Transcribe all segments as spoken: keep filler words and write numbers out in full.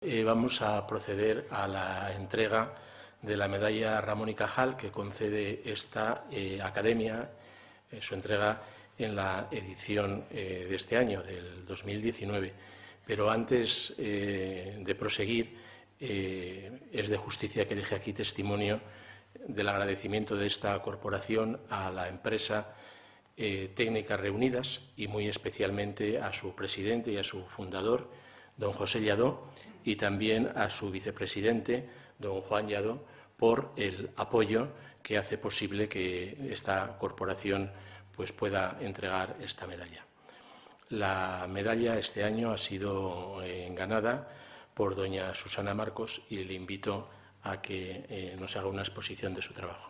Eh, vamos a proceder a la entrega de la medalla Ramón y Cajal que concede esta eh, academia, eh, su entrega en la edición eh, de este año, del dos mil diecinueve. Pero antes eh, de proseguir, eh, es de justicia que deje aquí testimonio del agradecimiento de esta corporación a la empresa eh, Técnicas Reunidas y muy especialmente a su presidente y a su fundador, don José Lladó, y también a su vicepresidente, don Juan Lladó, por el apoyo que hace posible que esta corporación pues, pueda entregar esta medalla. La medalla este año ha sido eh, ganada por doña Susana Marcos y le invito a que eh, nos haga una exposición de su trabajo.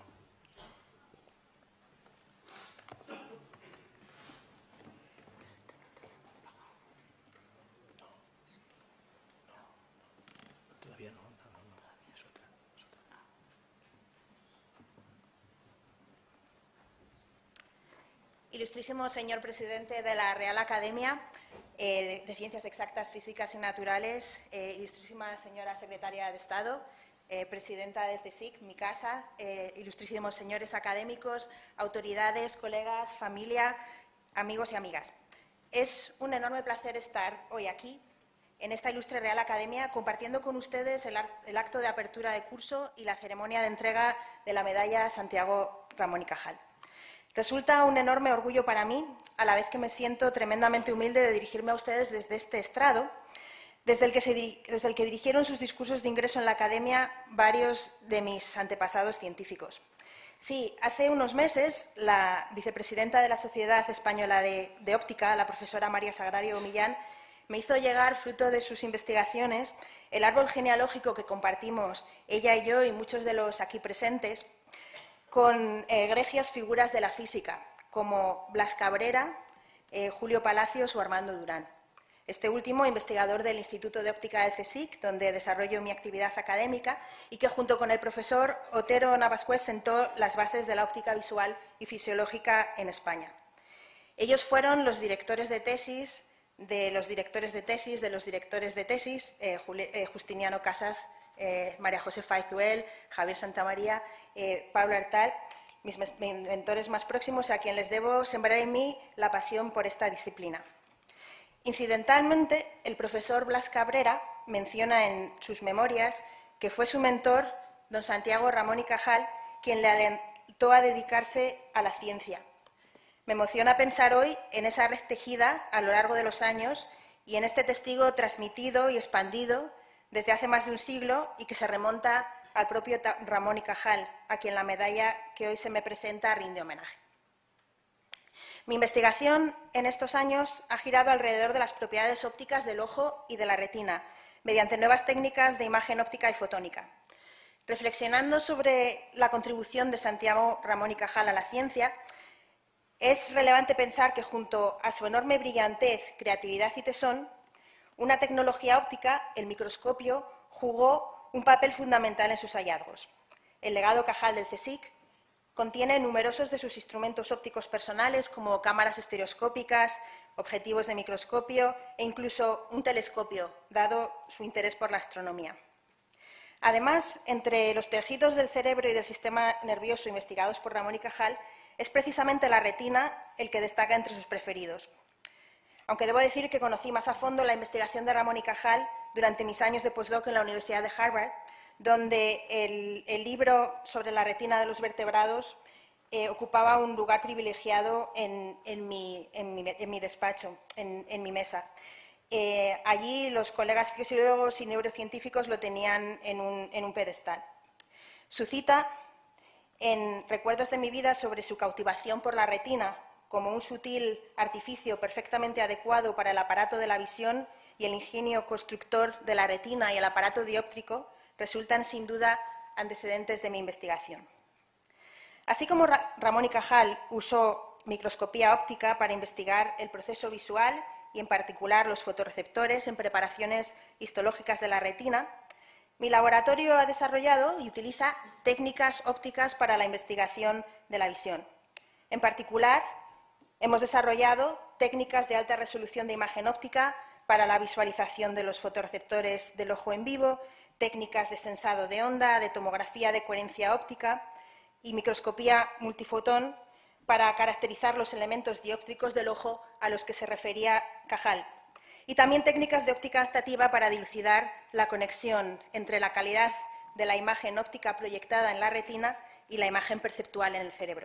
Ilustrísimo señor presidente de la Real Academia eh, de Ciencias Exactas, Físicas y Naturales, eh, ilustrísima señora secretaria de Estado, eh, presidenta de CSIC, mi casa, eh, ilustrísimos señores académicos, autoridades, colegas, familia, amigos y amigas. Es un enorme placer estar hoy aquí, en esta ilustre Real Academia, compartiendo con ustedes el, el acto de apertura de curso y la ceremonia de entrega de la medalla Santiago Ramón y Cajal. Resulta un enorme orgullo para mí, a la vez que me siento tremendamente humilde de dirigirme a ustedes desde este estrado, desde el que, se, desde el que dirigieron sus discursos de ingreso en la Academia varios de mis antepasados científicos. Sí, hace unos meses la vicepresidenta de la Sociedad Española de, de Óptica, la profesora María Sagrario Millán, me hizo llegar, fruto de sus investigaciones, el árbol genealógico que compartimos ella y yo y muchos de los aquí presentes, con egregias figuras de la física, como Blas Cabrera, eh, Julio Palacios o Armando Durán. Este último, investigador del Instituto de Óptica del CSIC, donde desarrollo mi actividad académica y que junto con el profesor Otero Navascués sentó las bases de la óptica visual y fisiológica en España. Ellos fueron los directores de tesis, de los directores de tesis, de los directores de tesis, eh, eh, Justiniano Casas, Eh, María Josefa Izuel, Javier Santamaría, eh, Pablo Artal, mis mentores más próximos, a quien les debo sembrar en mí la pasión por esta disciplina. Incidentalmente, el profesor Blas Cabrera menciona en sus memorias que fue su mentor, don Santiago Ramón y Cajal, quien le alentó a dedicarse a la ciencia. Me emociona pensar hoy en esa red tejida a lo largo de los años y en este testigo transmitido y expandido desde hace más de un siglo y que se remonta al propio Ramón y Cajal, a quien la medalla que hoy se me presenta rinde homenaje. Mi investigación en estos años ha girado alrededor de las propiedades ópticas del ojo y de la retina, mediante nuevas técnicas de imagen óptica y fotónica. Reflexionando sobre la contribución de Santiago Ramón y Cajal a la ciencia, es relevante pensar que junto a su enorme brillantez, creatividad y tesón, una tecnología óptica, el microscopio, jugó un papel fundamental en sus hallazgos. El legado Cajal del CSIC contiene numerosos de sus instrumentos ópticos personales, como cámaras estereoscópicas, objetivos de microscopio e incluso un telescopio, dado su interés por la astronomía. Además, entre los tejidos del cerebro y del sistema nervioso investigados por Ramón y Cajal, es precisamente la retina el que destaca entre sus preferidos. Aunque debo decir que conocí más a fondo la investigación de Ramón y Cajal durante mis años de postdoc en la Universidad de Harvard, donde el, el libro sobre la retina de los vertebrados eh, ocupaba un lugar privilegiado en, en, mi, en, mi, en mi despacho, en, en mi mesa. Eh, allí los colegas fisiólogos y neurocientíficos lo tenían en un, en un pedestal. Su cita en Recuerdos de mi vida sobre su cautivación por la retina como un sutil artificio perfectamente adecuado para el aparato de la visión y el ingenio constructor de la retina y el aparato dióptrico, resultan sin duda antecedentes de mi investigación. Así como Ra- Ramón y Cajal usó microscopía óptica para investigar el proceso visual y en particular los fotorreceptores en preparaciones histológicas de la retina, mi laboratorio ha desarrollado y utiliza técnicas ópticas para la investigación de la visión. En particular, hemos desarrollado técnicas de alta resolución de imagen óptica para la visualización de los fotorreceptores del ojo en vivo, técnicas de sensado de onda, de tomografía de coherencia óptica y microscopía multifotón para caracterizar los elementos dióptricos del ojo a los que se refería Cajal. Y también técnicas de óptica adaptativa para dilucidar la conexión entre la calidad de la imagen óptica proyectada en la retina y la imagen perceptual en el cerebro.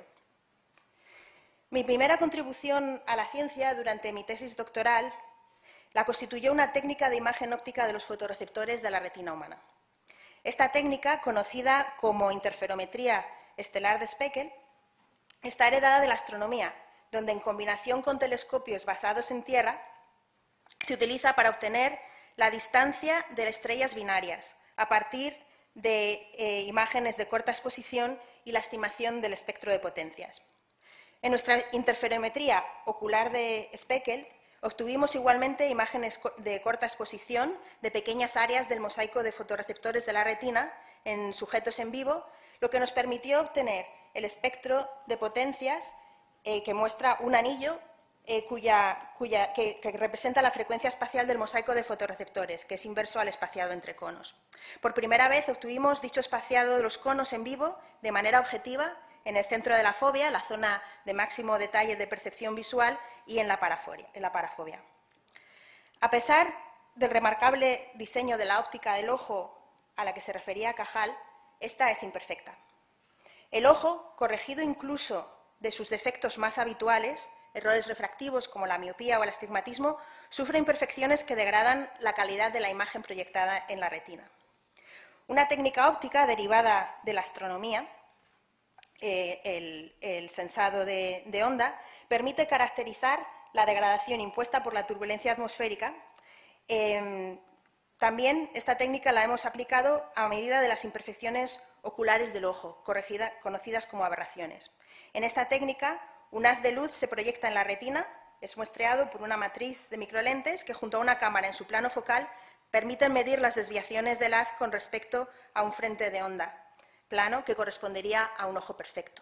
Mi primera contribución a la ciencia durante mi tesis doctoral la constituyó una técnica de imagen óptica de los fotorreceptores de la retina humana. Esta técnica, conocida como interferometría estelar de Speckle, está heredada de la astronomía, donde en combinación con telescopios basados en tierra se utiliza para obtener la distancia de estrellas binarias a partir de eh, imágenes de corta exposición y la estimación del espectro de potencias. En nuestra interferometría ocular de Speckle obtuvimos igualmente imágenes de corta exposición de pequeñas áreas del mosaico de fotorreceptores de la retina en sujetos en vivo, lo que nos permitió obtener el espectro de potencias eh, que muestra un anillo eh, cuya, cuya, que, que representa la frecuencia espacial del mosaico de fotorreceptores, que es inverso al espaciado entre conos. Por primera vez obtuvimos dicho espaciado de los conos en vivo de manera objetiva en el centro de la fobia, la zona de máximo detalle de percepción visual, y en la parafobia. En la parafobia. A pesar del remarcable diseño de la óptica del ojo a la que se refería Cajal, esta es imperfecta. El ojo, corregido incluso de sus defectos más habituales, errores refractivos como la miopía o el astigmatismo, sufre imperfecciones que degradan la calidad de la imagen proyectada en la retina. Una técnica óptica derivada de la astronomía, eh, el, el sensado de, de onda, permite caracterizar la degradación impuesta por la turbulencia atmosférica. Eh, También esta técnica la hemos aplicado a medida de las imperfecciones oculares del ojo, corregida, conocidas como aberraciones. En esta técnica, un haz de luz se proyecta en la retina, es muestreado por una matriz de microlentes que, junto a una cámara en su plano focal, permiten medir las desviaciones del haz con respecto a un frente de onda, plano que correspondería a un ojo perfecto.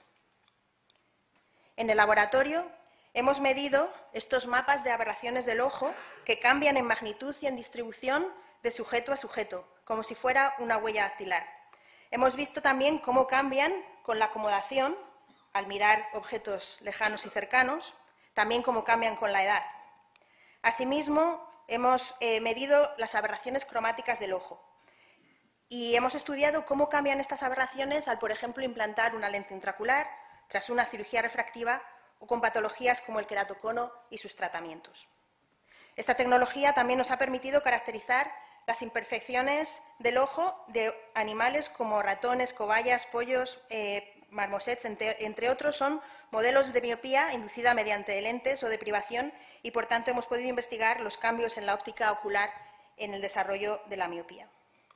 En el laboratorio hemos medido estos mapas de aberraciones del ojo que cambian en magnitud y en distribución de sujeto a sujeto, como si fuera una huella dactilar. Hemos visto también cómo cambian con la acomodación al mirar objetos lejanos y cercanos, también cómo cambian con la edad. Asimismo, hemos eh, medido las aberraciones cromáticas del ojo y hemos estudiado cómo cambian estas aberraciones al, por ejemplo, implantar una lente intraocular tras una cirugía refractiva o con patologías como el queratocono y sus tratamientos. Esta tecnología también nos ha permitido caracterizar las imperfecciones del ojo de animales como ratones, cobayas, pollos, eh, marmosets, entre, entre otros, son modelos de miopía inducida mediante lentes o de privación y, por tanto, hemos podido investigar los cambios en la óptica ocular en el desarrollo de la miopía.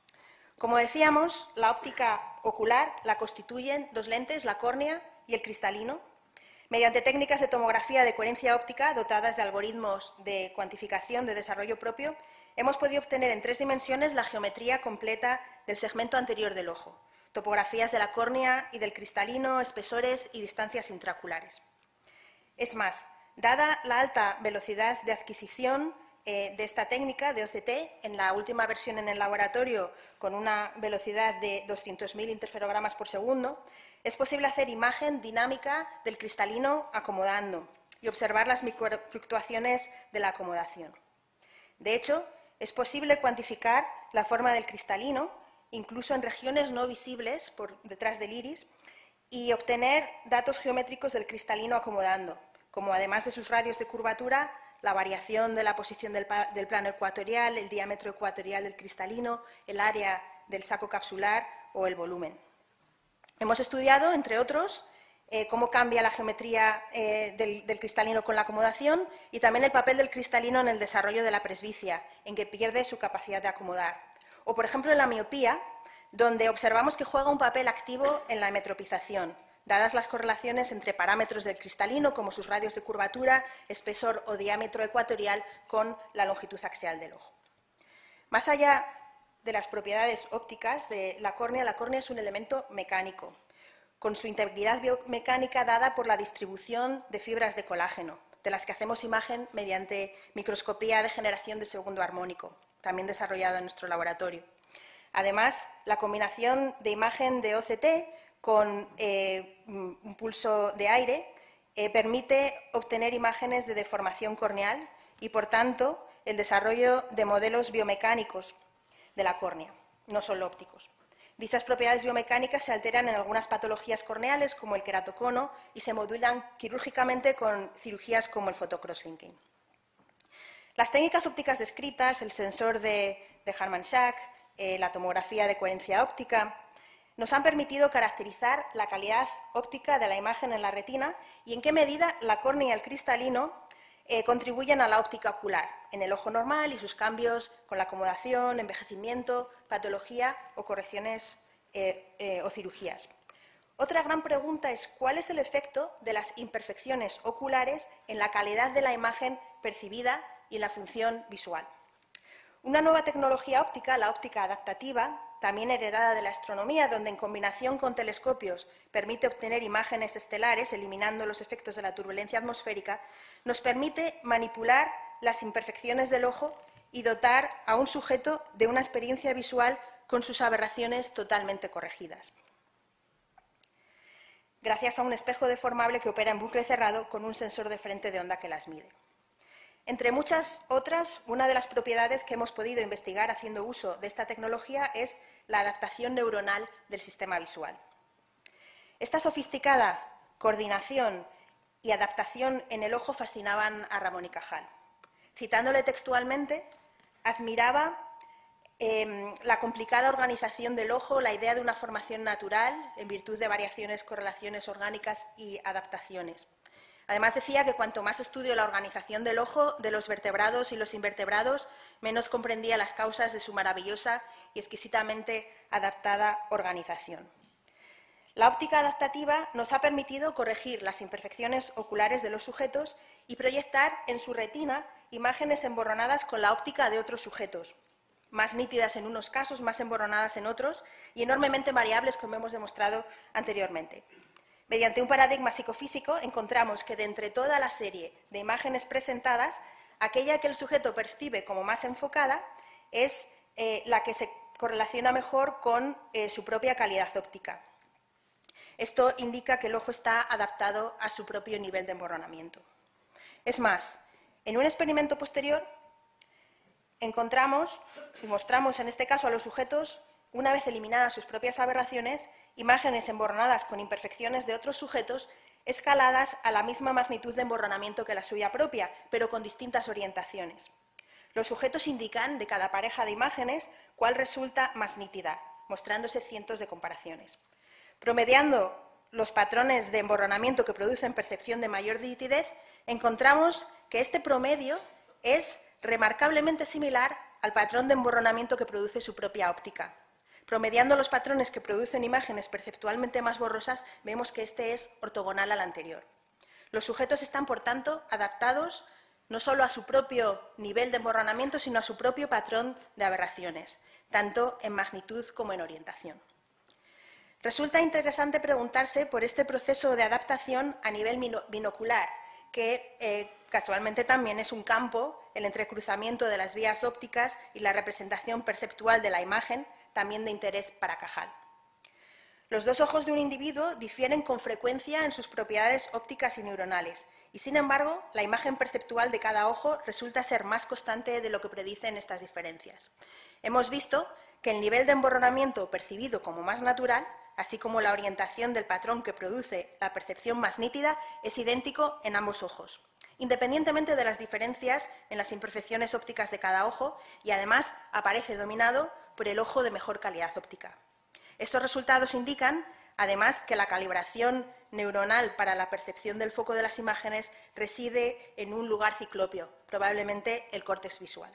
Como decíamos, la óptica ocular la constituyen dos lentes, la córnea y el cristalino. Mediante técnicas de tomografía de coherencia óptica dotadas de algoritmos de cuantificación de desarrollo propio, hemos podido obtener en tres dimensiones la geometría completa del segmento anterior del ojo, topografías de la córnea y del cristalino, espesores y distancias intraoculares. Es más, dada la alta velocidad de adquisición eh, de esta técnica de O C T, en la última versión en el laboratorio con una velocidad de doscientos mil interferogramas por segundo, es posible hacer imagen dinámica del cristalino acomodando y observar las microfluctuaciones de la acomodación. De hecho, es posible cuantificar la forma del cristalino, incluso en regiones no visibles por detrás del iris, y obtener datos geométricos del cristalino acomodando, como además de sus radios de curvatura, la variación de la posición del, del plano ecuatorial, el diámetro ecuatorial del cristalino, el área del saco capsular o el volumen. Hemos estudiado, entre otros, eh, cómo cambia la geometría eh, del, del cristalino con la acomodación y también el papel del cristalino en el desarrollo de la presbicia, en que pierde su capacidad de acomodar. O, por ejemplo, en la miopía, donde observamos que juega un papel activo en la metropización, dadas las correlaciones entre parámetros del cristalino, como sus radios de curvatura, espesor o diámetro ecuatorial, con la longitud axial del ojo. Más allá de las propiedades ópticas de la córnea, la córnea es un elemento mecánico, con su integridad biomecánica dada por la distribución de fibras de colágeno, de las que hacemos imagen mediante microscopía de generación de segundo armónico, también desarrollado en nuestro laboratorio. Además, la combinación de imagen de O C T con eh, un pulso de aire eh, permite obtener imágenes de deformación corneal y, por tanto, el desarrollo de modelos biomecánicos de la córnea, no solo ópticos. Dichas propiedades biomecánicas se alteran en algunas patologías corneales, como el queratocono, y se modulan quirúrgicamente con cirugías como el photocrosslinking. Las técnicas ópticas descritas, el sensor de, de Harman-Schack, eh, la tomografía de coherencia óptica, nos han permitido caracterizar la calidad óptica de la imagen en la retina y en qué medida la córnea y el cristalino eh, contribuyen a la óptica ocular en el ojo normal y sus cambios con la acomodación, envejecimiento, patología o correcciones eh, eh, o cirugías. Otra gran pregunta es cuál es el efecto de las imperfecciones oculares en la calidad de la imagen percibida y en la función visual. Una nueva tecnología óptica, la óptica adaptativa, también heredada de la astronomía, donde en combinación con telescopios permite obtener imágenes estelares, eliminando los efectos de la turbulencia atmosférica, nos permite manipular las imperfecciones del ojo y dotar a un sujeto de una experiencia visual con sus aberraciones totalmente corregidas, gracias a un espejo deformable que opera en bucle cerrado con un sensor de frente de onda que las mide. Entre muchas otras, una de las propiedades que hemos podido investigar haciendo uso de esta tecnología es la adaptación neuronal del sistema visual. Esta sofisticada coordinación y adaptación en el ojo fascinaban a Ramón y Cajal. Citándole textualmente, admiraba eh, la complicada organización del ojo, la idea de una formación natural en virtud de variaciones, correlaciones orgánicas y adaptaciones. Además, decía que cuanto más estudio la organización del ojo de los vertebrados y los invertebrados, menos comprendía las causas de su maravillosa y exquisitamente adaptada organización. La óptica adaptativa nos ha permitido corregir las imperfecciones oculares de los sujetos y proyectar en su retina imágenes emborronadas con la óptica de otros sujetos, más nítidas en unos casos, más emborronadas en otros y enormemente variables, como hemos demostrado anteriormente. Mediante un paradigma psicofísico encontramos que de entre toda la serie de imágenes presentadas, aquella que el sujeto percibe como más enfocada es eh, la que se correlaciona mejor con eh, su propia calidad óptica. Esto indica que el ojo está adaptado a su propio nivel de emborronamiento. Es más, en un experimento posterior encontramos y mostramos en este caso a los sujetos, una vez eliminadas sus propias aberraciones, imágenes emborronadas con imperfecciones de otros sujetos escaladas a la misma magnitud de emborronamiento que la suya propia, pero con distintas orientaciones. Los sujetos indican de cada pareja de imágenes cuál resulta más nítida, mostrándose cientos de comparaciones. Promediando los patrones de emborronamiento que producen percepción de mayor nitidez, encontramos que este promedio es remarcablemente similar al patrón de emborronamiento que produce su propia óptica. Promediando los patrones que producen imágenes perceptualmente más borrosas, vemos que este es ortogonal al anterior. Los sujetos están, por tanto, adaptados no solo a su propio nivel de emborronamiento, sino a su propio patrón de aberraciones, tanto en magnitud como en orientación. Resulta interesante preguntarse por este proceso de adaptación a nivel binocular, que eh, casualmente también es un campo, el entrecruzamiento de las vías ópticas y la representación perceptual de la imagen, también de interés para Cajal. Los dos ojos de un individuo difieren con frecuencia en sus propiedades ópticas y neuronales, y sin embargo, la imagen perceptual de cada ojo resulta ser más constante de lo que predicen estas diferencias. Hemos visto que el nivel de emborronamiento percibido como más natural, así como la orientación del patrón que produce la percepción más nítida, es idéntico en ambos ojos, independientemente de las diferencias en las imperfecciones ópticas de cada ojo, y además aparece dominado por el ojo de mejor calidad óptica. Estos resultados indican, además, que la calibración neuronal para la percepción del foco de las imágenes reside en un lugar ciclópeo, probablemente el córtex visual.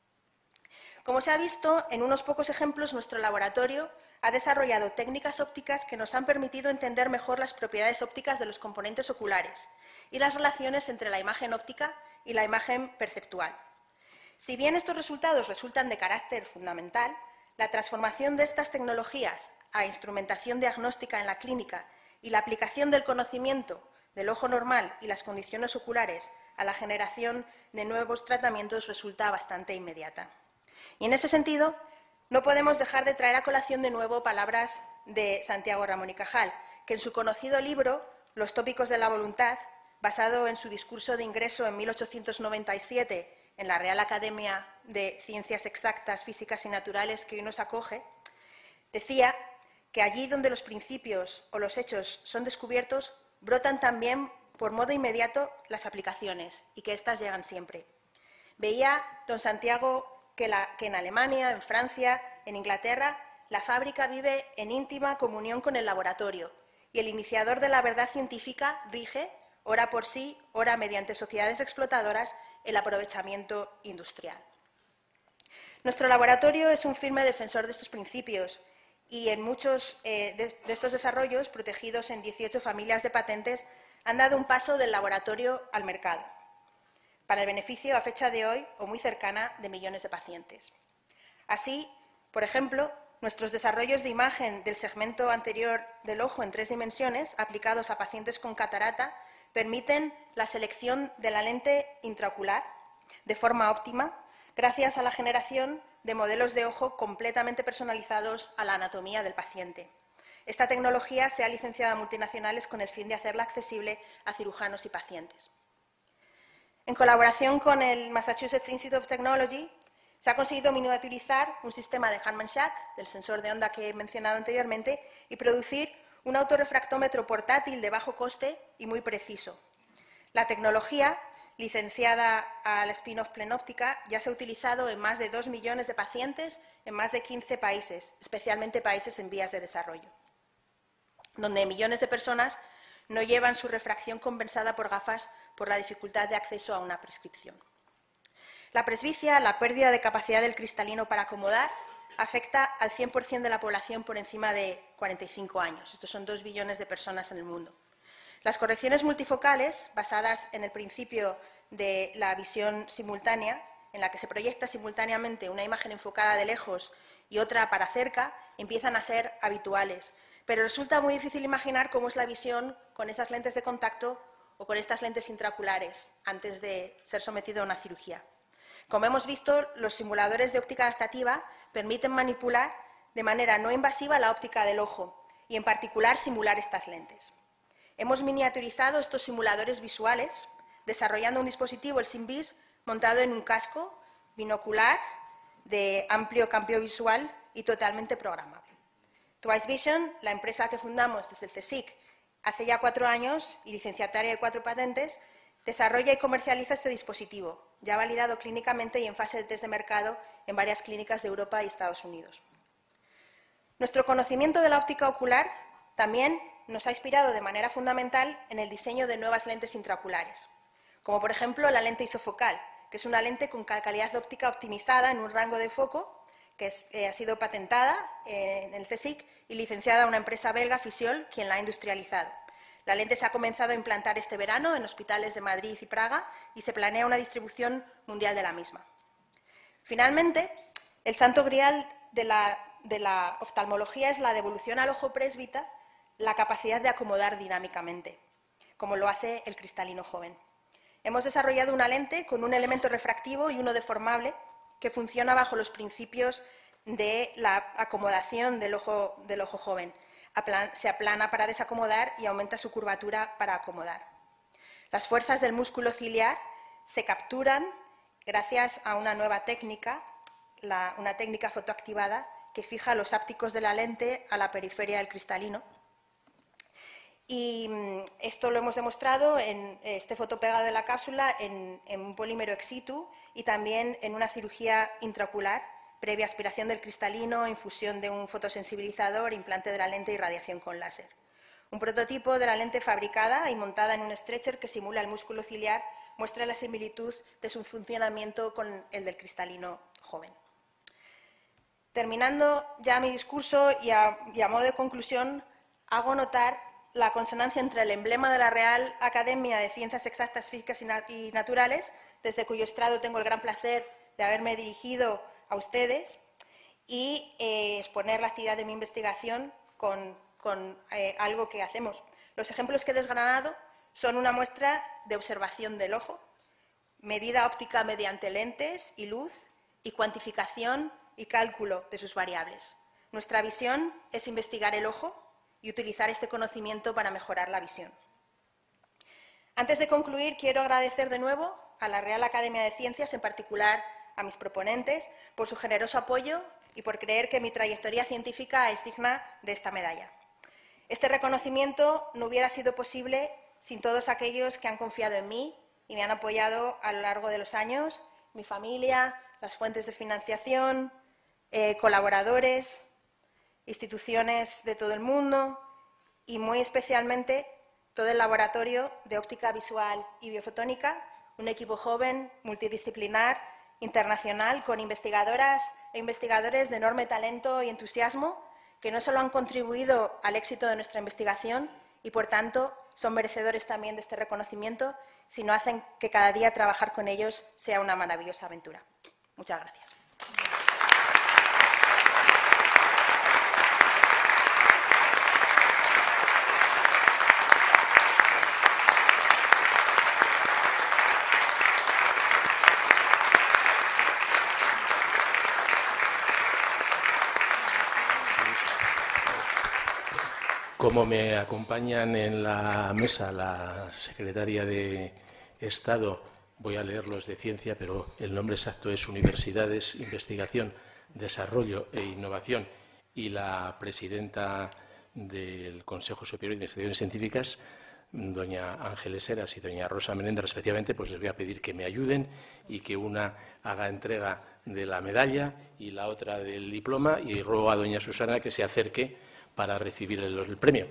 Como se ha visto, en unos pocos ejemplos, nuestro laboratorio ha desarrollado técnicas ópticas que nos han permitido entender mejor las propiedades ópticas de los componentes oculares y las relaciones entre la imagen óptica y la imagen perceptual. Si bien estos resultados resultan de carácter fundamental, la transformación de estas tecnologías a instrumentación diagnóstica en la clínica y la aplicación del conocimiento del ojo normal y las condiciones oculares a la generación de nuevos tratamientos resulta bastante inmediata. Y en ese sentido, no podemos dejar de traer a colación de nuevo palabras de Santiago Ramón y Cajal, que en su conocido libro Los tópicos de la voluntad, basado en su discurso de ingreso en mil ochocientos noventa y siete en la Real Academia de Ciencias Exactas, Físicas y Naturales, que hoy nos acoge, decía que allí donde los principios o los hechos son descubiertos, brotan también por modo inmediato las aplicaciones y que éstas llegan siempre. Veía don Santiago que, la, que en Alemania, en Francia, en Inglaterra, la fábrica vive en íntima comunión con el laboratorio y el iniciador de la verdad científica rige, ora por sí, ora mediante sociedades explotadoras, el aprovechamiento industrial. Nuestro laboratorio es un firme defensor de estos principios y en muchos eh, de, de estos desarrollos, protegidos en dieciocho familias de patentes, han dado un paso del laboratorio al mercado, para el beneficio a fecha de hoy o muy cercana de millones de pacientes. Así, por ejemplo, nuestros desarrollos de imagen del segmento anterior del ojo en tres dimensiones, aplicados a pacientes con catarata, permiten la selección de la lente intraocular de forma óptima, gracias a la generación de modelos de ojo completamente personalizados a la anatomía del paciente. Esta tecnología se ha licenciado a multinacionales con el fin de hacerla accesible a cirujanos y pacientes. En colaboración con el Massachusetts Institute of Technology, se ha conseguido miniaturizar un sistema de Harman-Schack, del sensor de onda que he mencionado anteriormente, y producir un autorrefractómetro portátil de bajo coste y muy preciso. La tecnología, licenciada a la spin-off Plenóptica, ya se ha utilizado en más de dos millones de pacientes en más de quince países, especialmente países en vías de desarrollo, donde millones de personas no llevan su refracción compensada por gafas por la dificultad de acceso a una prescripción. La presbicia, la pérdida de capacidad del cristalino para acomodar, afecta al cien por cien de la población por encima de cuarenta y cinco años. Estos son dos billones de personas en el mundo. Las correcciones multifocales, basadas en el principio de la visión simultánea, en la que se proyecta simultáneamente una imagen enfocada de lejos y otra para cerca, empiezan a ser habituales. Pero resulta muy difícil imaginar cómo es la visión con esas lentes de contacto o con estas lentes intraoculares antes de ser sometido a una cirugía. Como hemos visto, los simuladores de óptica adaptativa permiten manipular de manera no invasiva la óptica del ojo y, en particular, simular estas lentes. Hemos miniaturizado estos simuladores visuales desarrollando un dispositivo, el SimVis, montado en un casco binocular de amplio campo visual y totalmente programable. Twice Vision, la empresa que fundamos desde el CSIC hace ya cuatro años y licenciataria de cuatro patentes, desarrolla y comercializa este dispositivo, ya validado clínicamente y en fase de test de mercado en varias clínicas de Europa y Estados Unidos. Nuestro conocimiento de la óptica ocular también nos ha inspirado de manera fundamental en el diseño de nuevas lentes intraoculares, como por ejemplo la lente isofocal, que es una lente con calidad óptica optimizada en un rango de foco que es, eh, ha sido patentada eh, en el CSIC y licenciada a una empresa belga, Fisiol, quien la ha industrializado. La lente se ha comenzado a implantar este verano en hospitales de Madrid y Praga y se planea una distribución mundial de la misma. Finalmente, el santo grial de la, de la oftalmología es la devolución al ojo présbita la capacidad de acomodar dinámicamente, como lo hace el cristalino joven. Hemos desarrollado una lente con un elemento refractivo y uno deformable que funciona bajo los principios de la acomodación del ojo, del ojo joven. Se aplana para desacomodar y aumenta su curvatura para acomodar. Las fuerzas del músculo ciliar se capturan gracias a una nueva técnica, la, una técnica fotoactivada que fija los ápticos de la lente a la periferia del cristalino. Y esto lo hemos demostrado en este fotopegado de la cápsula en, en un polímero ex situ y también en una cirugía intraocular previa aspiración del cristalino, infusión de un fotosensibilizador, implante de la lente y radiación con láser. Un prototipo de la lente fabricada y montada en un stretcher que simula el músculo ciliar muestra la similitud de su funcionamiento con el del cristalino joven. Terminando ya mi discurso y a, y a modo de conclusión, hago notar la consonancia entre el emblema de la Real Academia de Ciencias Exactas, Físicas y, Nat y Naturales, desde cuyo estrado tengo el gran placer de haberme dirigido a ustedes, y eh, exponer la actividad de mi investigación con, con eh, algo que hacemos. Los ejemplos que he desgranado Son una muestra de observación del ojo, medida óptica mediante lentes y luz y cuantificación y cálculo de sus variables. Nuestra visión es investigar el ojo y utilizar este conocimiento para mejorar la visión. Antes de concluir, quiero agradecer de nuevo a la Real Academia de Ciencias, en particular a mis proponentes, por su generoso apoyo y por creer que mi trayectoria científica es digna de esta medalla. Este reconocimiento no hubiera sido posible sin todos aquellos que han confiado en mí y me han apoyado a lo largo de los años, mi familia, las fuentes de financiación, eh, colaboradores, instituciones de todo el mundo y muy especialmente todo el laboratorio de óptica visual y biofotónica, un equipo joven, multidisciplinar, internacional, con investigadoras e investigadores de enorme talento y entusiasmo, que no solo han contribuido al éxito de nuestra investigación y, por tanto, son merecedores también de este reconocimiento, sino hacen que cada día trabajar con ellos sea una maravillosa aventura. Muchas gracias. Como me acompañan en la mesa la secretaria de Estado, voy a leerlos de ciencia, pero el nombre exacto es Universidades, Investigación, Desarrollo e Innovación, y la presidenta del Consejo Superior de Investigaciones Científicas, doña Ángeles Heras y doña Rosa Menéndez, respectivamente, pues les voy a pedir que me ayuden y que una haga entrega de la medalla y la otra del diploma, y ruego a doña Susana que se acerque para recibir el, el premio.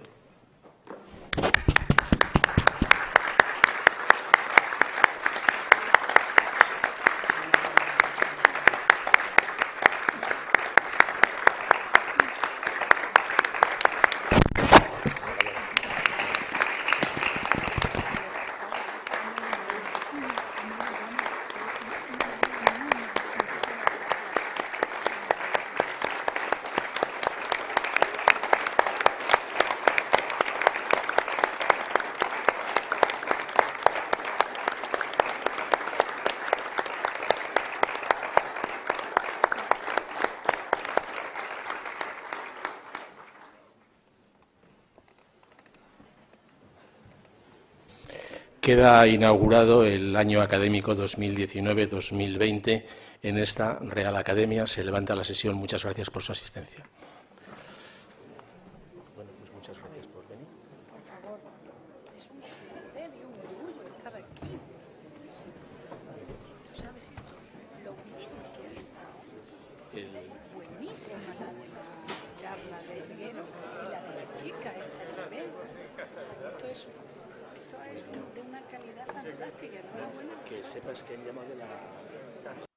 Queda inaugurado el año académico dos mil diecinueve dos mil veinte en esta Real Academia. Se levanta la sesión. Muchas gracias por su asistencia. Bueno, pues muchas gracias por venir. Por favor, es un placer y un orgullo estar aquí. Tú sabes esto, lo bien que ha estado. El... Buenísima la de la charla de Elguero y la de la chica esta también. Esto es... Esto es de una calidad fantástica. Enhorabuena. Que sepas que han llamado la...